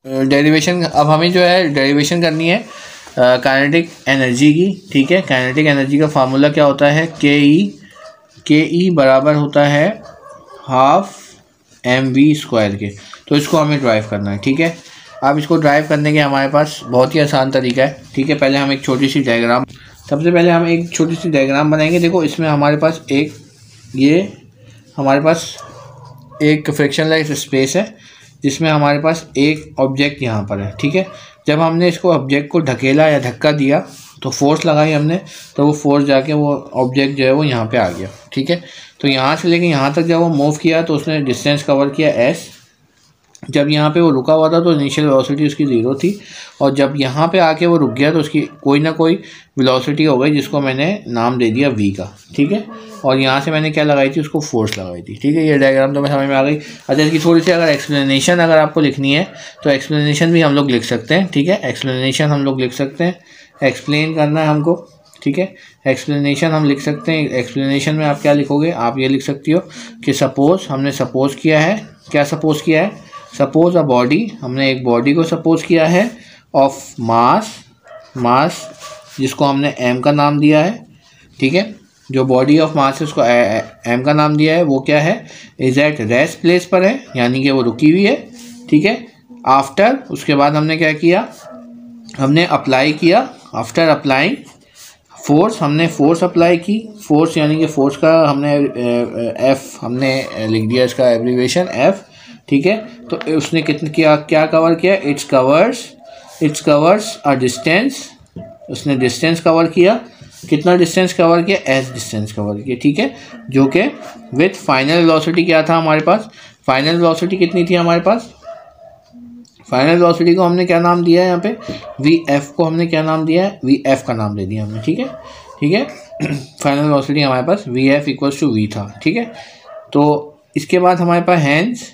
Derivation, अब हमें जो है डेरिवेशन करनी है काइनेटिक एनर्जी की। ठीक है, काइनेटिक एनर्जी का फार्मूला क्या होता है, के ई बराबर होता है हाफ mv² के। तो इसको हमें ड्राइव करना है। ठीक है, अब इसको ड्राइव करने के हमारे पास बहुत ही आसान तरीका है। ठीक है, पहले हम एक छोटी सी डायग्राम, सबसे पहले हम एक छोटी सी डायग्राम बनाएंगे। देखो इसमें हमारे पास हमारे पास एक फ्रिक्शनलेस स्पेस है जिसमें हमारे पास एक ऑब्जेक्ट यहाँ पर है। ठीक है, जब हमने इसको ऑब्जेक्ट को ढकेला या धक्का दिया तो फोर्स लगाई हमने, तो वो फोर्स जाके वो ऑब्जेक्ट जो है वो यहाँ पे आ गया। ठीक है, तो यहाँ से लेके यहाँ तक जब वो मूव किया तो उसने डिस्टेंस कवर किया s। जब यहाँ पे वो रुका हुआ था तो इनिशियल वेलोसिटी उसकी 0 थी, और जब यहाँ पे आके वो रुक गया तो उसकी कोई ना कोई वेलोसिटी हो गई जिसको मैंने नाम दे दिया v का। ठीक है, और यहाँ से मैंने क्या लगाई थी, उसको फोर्स लगाई थी। ठीक है, ये डायग्राम तो मैं समझ में आ गई। अच्छा, इसकी थोड़ी सी अगर एक्सप्लेनेशन अगर आपको लिखनी है तो एक्सप्लेनेशन भी हम लोग लिख सकते हैं। ठीक है, एक्सप्लेनेशन हम लोग लिख सकते हैं, एक्सप्लेन करना है हमको। ठीक है, एक्सप्लेनेशन हम लिख सकते हैं। एक्सप्लेनेशन में आप क्या लिखोगे, आप ये लिख सकती हो कि सपोज, हमने सपोज किया है, क्या सपोज किया है, सपोज अ बॉडी, हमने एक बॉडी को सपोज किया है ऑफ मास जिसको हमने m का नाम दिया है। ठीक है, जो बॉडी ऑफ मास है उसको m का नाम दिया है, वो क्या है, इज एट रेस्ट प्लेस पर है, यानी कि वो रुकी हुई है। ठीक है, आफ्टर, उसके बाद हमने क्या किया, हमने अप्लाई किया, आफ्टर अप्लाइंग फोर्स, हमने फोर्स अप्लाई की, फोर्स यानी कि फोर्स का हमने एफ हमने लिख दिया, इसका एब्रीविएशन एफ। ठीक है, तो उसने क्या कवर किया, इट्स कवर्स अ डिस्टेंस, उसने डिस्टेंस कवर किया, कितना डिस्टेंस कवर किया, एस डिस्टेंस कवर किया। ठीक है, जो कि विथ फाइनल वेलोसिटी क्या था हमारे पास, फाइनल वेलोसिटी कितनी थी हमारे पास, फाइनल वेलोसिटी को हमने क्या नाम दिया है यहाँ पे, वी एफ को हमने क्या नाम दिया है, वी एफ का नाम दे दिया हमने। ठीक है, ठीक है, फाइनल वेलोसिटी हमारे पास V F equals to V था। ठीक है, तो इसके बाद हमारे पास हैंड्स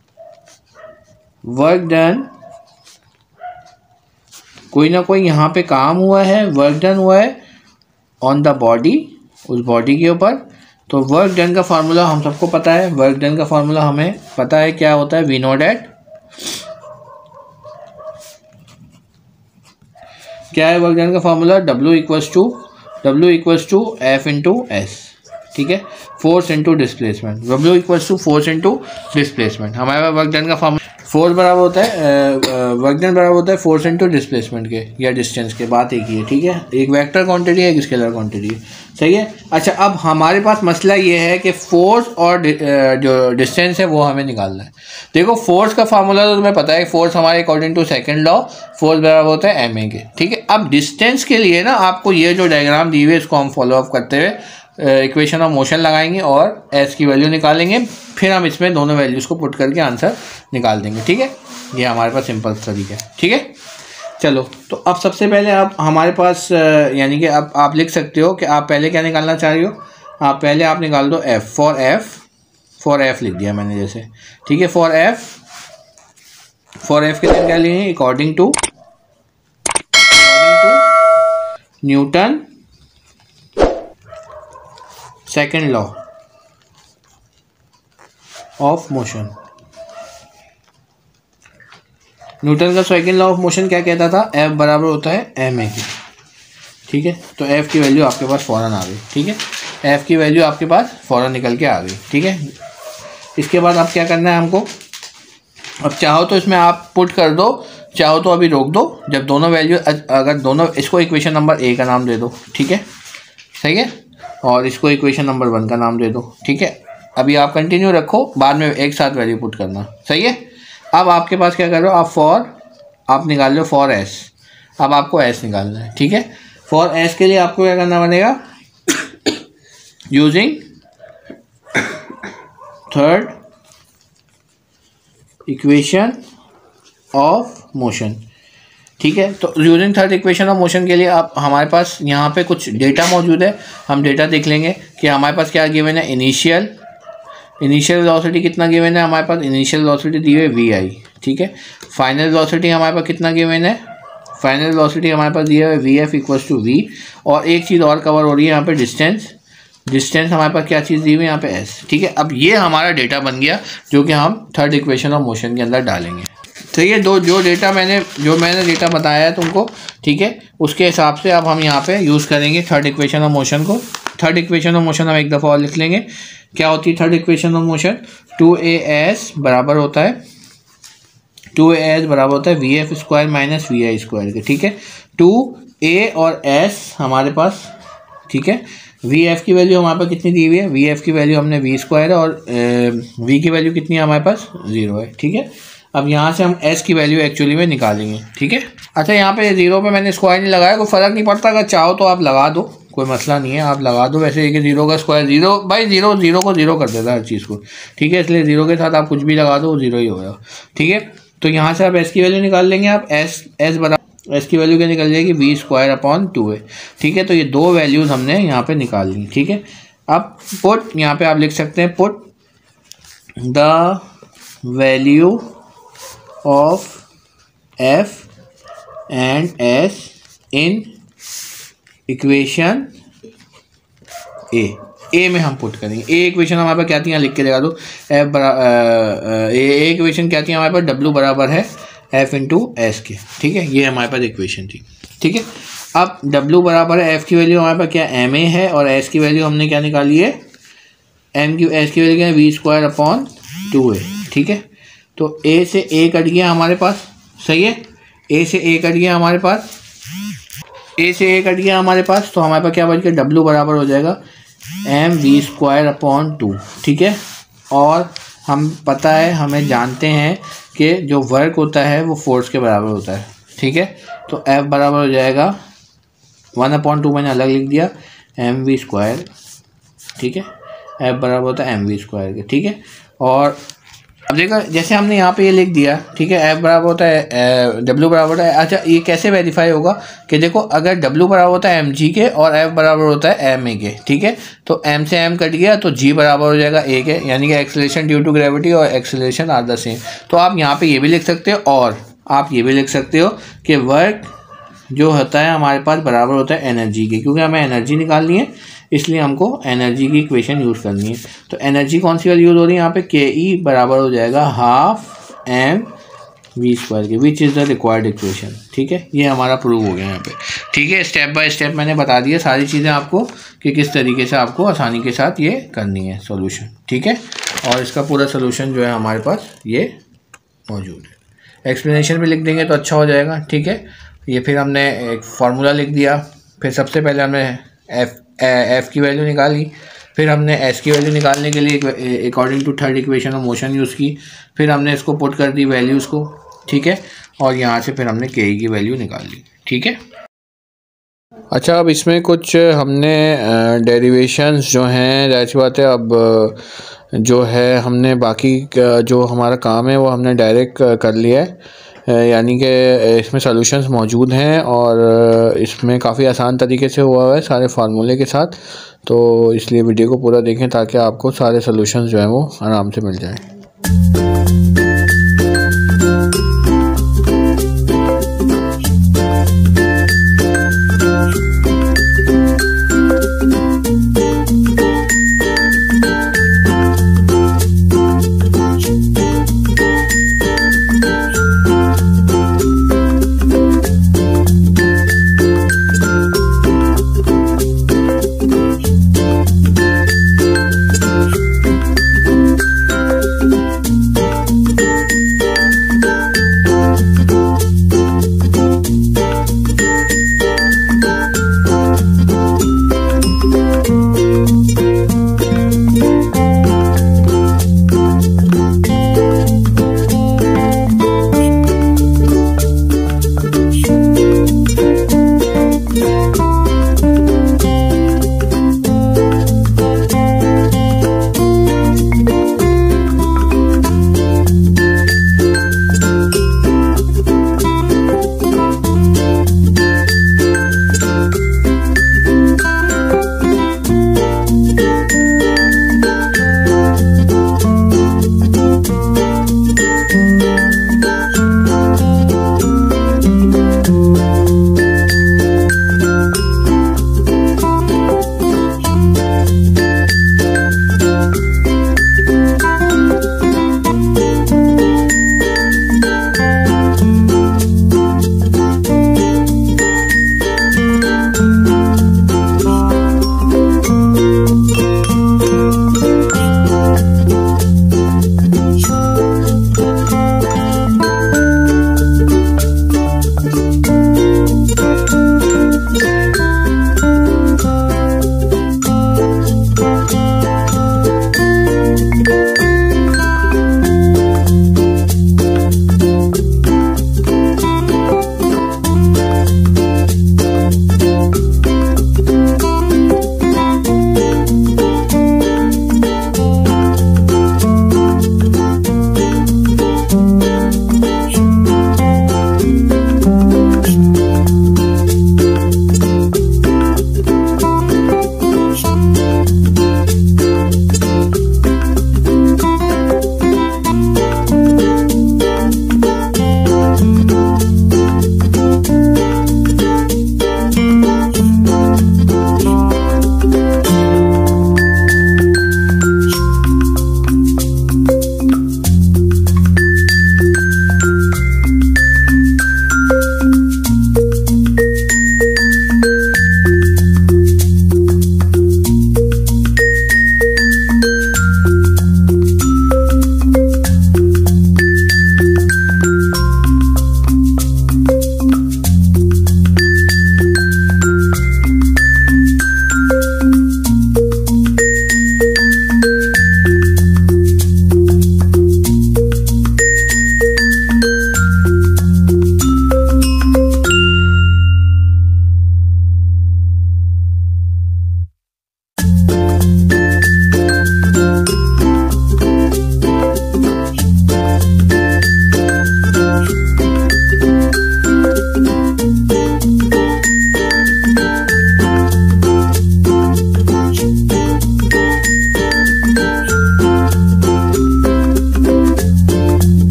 वर्क डन, कोई ना कोई यहाँ पे काम हुआ है, वर्क डन हुआ है ऑन द बॉडी, उस बॉडी के ऊपर। तो वर्क डन का फार्मूला हम सबको पता है, वर्क डन का फार्मूला हमें पता है क्या होता है, वी नो डैट, क्या है वर्क डन का formula, W equals to F into S. ठीक है, force into displacement, W equals to force into displacement. हमारे पास वर्क डन का फार्मूला, फोर्स बराबर होता है वर्क डन बराबर होता है फोर्स इंटू डिस्प्लेसमेंट के या डिस्टेंस के, बात एक ही है। ठीक है, एक वेक्टर क्वांटिटी है, एक स्केलर क्वांटिटी है। सही है। अच्छा, अब हमारे पास मसला ये है कि फोर्स और जो डिस्टेंस है वो हमें निकालना है। देखो, फोर्स का फार्मूला तो तुम्हें पता है, फोर्स हमारे according to second law force बराबर होता है ma के। ठीक है, अब डिस्टेंस के लिए ना आपको ये जो डायग्राम दी हुई है इसको हम फॉलो अप करते हुए इक्वेशन ऑफ मोशन लगाएंगे और एस की वैल्यू निकालेंगे, फिर हम इसमें दोनों वैल्यूज़ को पुट करके आंसर निकाल देंगे। ठीक है, ये हमारे पास सिंपल तरीका है। ठीक है, चलो, तो अब सबसे पहले आप हमारे पास यानी कि अब आप लिख सकते हो कि आप पहले क्या निकालना चाह रही हो, आप पहले आप निकाल दो एफ, फॉर एफ लिख दिया मैंने जैसे। ठीक है, फॉर एफ के लिए क्या लेंगे, according to Newton second law of motion. Newton का सेकेंड लॉ ऑफ मोशन क्या कहता था, एफ बराबर होता है एम ए के। ठीक है, तो एफ की वैल्यू आपके पास फ़ौरन आ गई। ठीक है, एफ की वैल्यू आपके पास फ़ौरन निकल के आ गई। ठीक है, इसके बाद आप क्या करना है हमको, अब चाहो तो इसमें आप पुट कर दो, चाहो तो अभी रोक दो, जब दोनों वैल्यू, अगर दोनों, इसको इक्वेशन नंबर ए का नाम दे दो। ठीक है, सही है, और इसको इक्वेशन नंबर 1 का नाम दे दो। ठीक है, अभी आप कंटिन्यू रखो, बाद में एक साथ वैल्यू पुट करना। सही है, अब आपके पास क्या कर रहे हो आप, आप निकाल लो फॉर एस। अब आपको एस निकालना है। ठीक है, फॉर एस के लिए आपको क्या करना बनेगा, using third equation of motion. ठीक है, तो using third equation of motion के लिए आप, हमारे पास यहाँ पे कुछ डेटा मौजूद है, हम डेटा देख लेंगे कि हमारे पास क्या गिवन है, इनिशियल वेलोसिटी कितना गिवन है हमारे पास, इनिशियल वेलोसिटी दी हुई है वी आई। ठीक है, फाइनल वेलोसिटी हमारे पास कितना गिवन है, फाइनल वेलोसिटी हमारे पास दिया है V F equals to V, और एक चीज़ और कवर हो रही है यहाँ पे, डिस्टेंस हमारे पास क्या चीज़ दी हुई है यहाँ पे एस। ठीक है, अब ये हमारा डेटा बन गया जो कि हम थर्ड इक्वेशन ऑफ मोशन के अंदर डालेंगे। सही है। जो मैंने डेटा बताया है तुमको, ठीक है, उसके हिसाब से अब हम यहाँ पे यूज़ करेंगे थर्ड इक्वेशन ऑफ मोशन को। थर्ड इक्वेशन ऑफ मोशन हम एक दफ़ा और लिख लेंगे। क्या होती है third equation of motion? 2AS बराबर होता है VF² माइनस VI² के, ठीक है। 2A और S हमारे पास, ठीक है। VF की वैल्यू हमारे पास कितनी दी हुई है? VF की वैल्यू हमने V² है और V की वैल्यू कितनी है हमारे पास? 0 है, ठीक है। अब यहाँ से हम S की वैल्यू एक्चुअली में निकालेंगे, ठीक है। अच्छा, यहाँ पे 0 पे मैंने स्क्वायर नहीं लगाया, कोई फ़र्क नहीं पड़ता, अगर चाहो तो आप लगा दो, कोई मसला नहीं है, आप लगा दो। वैसे कि 0 का स्क्वायर 0 बाई 0 को 0 कर देता है हर चीज़ को, ठीक है, इसलिए 0 के साथ आप कुछ भी लगा दो वो 0 ही होगा, ठीक है। तो यहाँ से आप S की वैल्यू निकाल लेंगे आप। S की वैल्यू क्या निकल जाएगी? V²/2 है, ठीक है। तो ये दो वैल्यूज़ हमने यहाँ पे निकाल ली, ठीक है। अब पुट, यहाँ पे आप लिख सकते हैं put the value of F and S in equation A में हम पुट करेंगे। ए इक्वेशन हमारे पास क्या थी, यहाँ लिख के लगा दो। ए इक्वेशन क्या थी हमारे पास? W बराबर है F इंटू S के, ठीक है। ये हमारे पास इक्वेशन थी, ठीक है। अब W बराबर है F की वैल्यू हमारे पास क्या MA है और S की वैल्यू हमने क्या निकाली है? S की वैल्यू क्या है? V²/2 है, ठीक है। तो A से A कट गया हमारे पास, सही है। A से A कट गया हमारे पास, तो हमारे पास क्या बच गया? W बराबर हो जाएगा mv²/2, ठीक है। और हम पता है, हमें जानते हैं कि जो वर्क होता है वो फोर्स के बराबर होता है, ठीक है। तो F बराबर हो जाएगा 1/2, मैंने अलग लिख दिया, mv², ठीक है। F बराबर होता है mv² के, ठीक है। और अब देखो, जैसे हमने यहाँ पे ये लिख दिया, ठीक है, F बराबर होता है W बराबर है। अच्छा, ये कैसे वेरीफाई होगा कि देखो, अगर W बराबर होता है mg के और F बराबर होता है ma के, ठीक है, तो m से m कट गया तो g बराबर हो जाएगा a के, यानी कि एक्सेलरेशन ड्यू टू ग्रेविटी और एक्सेलरेशन आर द सेम। तो आप यहाँ पे ये भी लिख सकते हो और आप ये भी लिख सकते हो कि वर्क जो होता है हमारे पास बराबर होता है एनर्जी के, क्योंकि हमें एनर्जी निकालनी है, इसलिए हमको एनर्जी की इक्वेशन यूज़ करनी है। तो एनर्जी कौन सी वाली यूज़ हो रही है यहाँ पे? KE बराबर हो जाएगा 12 mv² के, which is the required equation, ठीक है। ये हमारा प्रूव हो गया यहाँ पे, ठीक है। स्टेप बाय स्टेप मैंने बता दिया सारी चीज़ें आपको कि किस तरीके से आपको आसानी के साथ ये करनी है सोल्यूशन, ठीक है। और इसका पूरा सोल्यूशन जो है हमारे पास ये मौजूद है। एक्सप्लेनेशन भी लिख देंगे तो अच्छा हो जाएगा, ठीक है। ये फिर हमने एक फार्मूला लिख दिया, फिर सबसे पहले हमने F की वैल्यू निकाली, फिर हमने S की वैल्यू निकालने के लिए according to third equation of motion use की, फिर हमने इसको पुट कर दी वैल्यूज़ को, ठीक है। और यहाँ से फिर हमने KE की वैल्यू निकाल ली, ठीक है। अच्छा, अब इसमें कुछ हमने डेरिवेशंस जो हैं, जाहिर सी बात है, अब जो है हमने बाकी जो हमारा काम है वो हमने डायरेक्ट कर लिया है, यानी कि इसमें सॉल्यूशंस मौजूद हैं और इसमें काफ़ी आसान तरीके से हुआ है सारे फार्मूले के साथ। तो इसलिए वीडियो को पूरा देखें ताकि आपको सारे सॉल्यूशंस जो हैं वो आराम से मिल जाएं।